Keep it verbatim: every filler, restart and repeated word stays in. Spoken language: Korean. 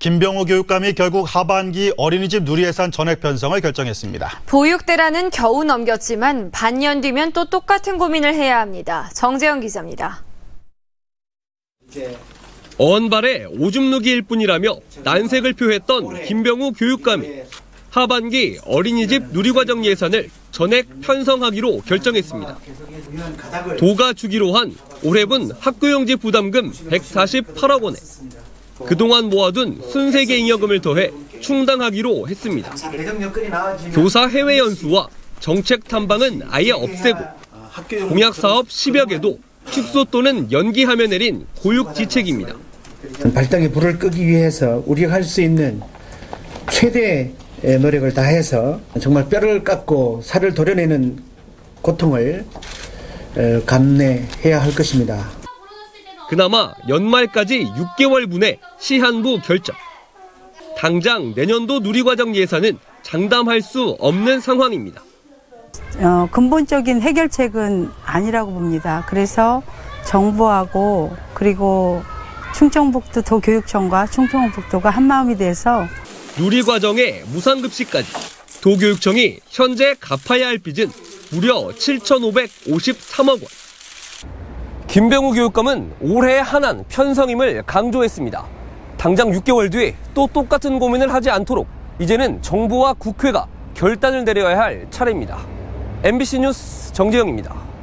김병우 교육감이 결국 하반기 어린이집 누리예산 전액 편성을 결정했습니다. 보육대라는 겨우 넘겼지만 반년 뒤면 또 똑같은 고민을 해야 합니다. 정재영 기자입니다. 언발의 오줌 누기일 뿐이라며 난색을 표했던 김병우 교육감이 하반기 어린이집 누리과정 예산을 전액 편성하기로 결정했습니다. 도가 주기로 한 올해분 학교용지 부담금 백사십팔억 원에 그동안 모아둔 순세계 잉여금을 더해 충당하기로 했습니다. 교사 해외 연수와 정책 탐방은 아예 없애고 공약 사업 십여 개도 축소 또는 연기하며 내린 고육지책입니다. 발등에 불을 끄기 위해서 우리가 할 수 있는 최대의 노력을 다해서 정말 뼈를 깎고 살을 도려내는 고통을 감내해야 할 것입니다. 그나마 연말까지 육 개월분의 시한부 결정. 당장 내년도 누리과정 예산은 장담할 수 없는 상황입니다. 어, 근본적인 해결책은 아니라고 봅니다. 그래서 정부하고 그리고 충청북도 도교육청과 충청북도가 한마음이 돼서 누리과정의 무상급식까지 도교육청이 현재 갚아야 할 빚은 무려 칠천오백오십삼억 원. 김병우 교육감은 올해 한한 편성임을 강조했습니다. 당장 육 개월 뒤에 또 똑같은 고민을 하지 않도록 이제는 정부와 국회가 결단을 내려야 할 차례입니다. 엠비씨 뉴스 정재영입니다.